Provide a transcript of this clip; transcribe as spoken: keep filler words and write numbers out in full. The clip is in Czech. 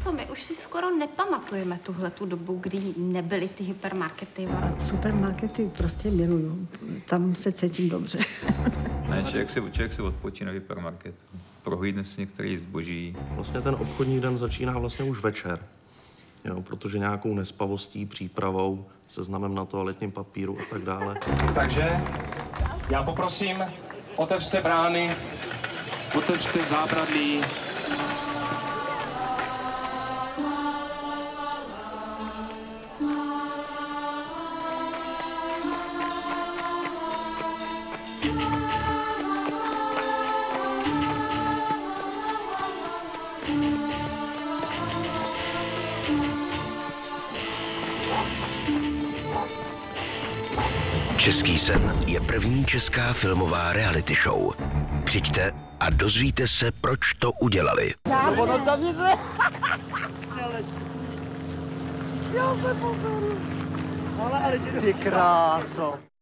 co, my už si skoro nepamatujeme tuhle tu dobu, kdy nebyly ty hypermarkety vlastně. Supermarkety prostě miluju. Tam se cítím dobře. Ne, člověk si, člověk si odpočíne v hypermarketu. Prohlídne si některý zboží. Vlastně ten obchodní den začíná vlastně už večer. Jo, protože nějakou nespavostí, přípravou, seznamem na toaletním papíru a tak dále. Takže já poprosím, otevřte brány, otevřte zábradlí. Český sen je první česká filmová reality show. Přijďte a dozvíte se, proč to udělali. No, ono tam nic ne... Já se pozoru. Ale, ale ty kráso.